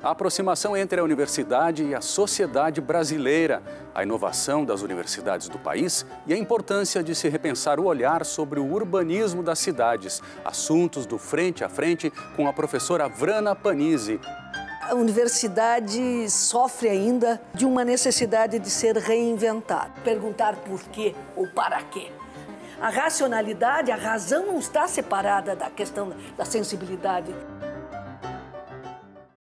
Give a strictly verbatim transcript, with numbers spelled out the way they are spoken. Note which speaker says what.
Speaker 1: A aproximação entre a universidade e a sociedade brasileira, a inovação das universidades do país e a importância de se repensar o olhar sobre o urbanismo das cidades. Assuntos do Frente a Frente com a professora Vrana Panizi.
Speaker 2: A universidade sofre ainda de uma necessidade de ser reinventada. Perguntar por quê ou para quê. A racionalidade, a razão não está separada da questão da sensibilidade.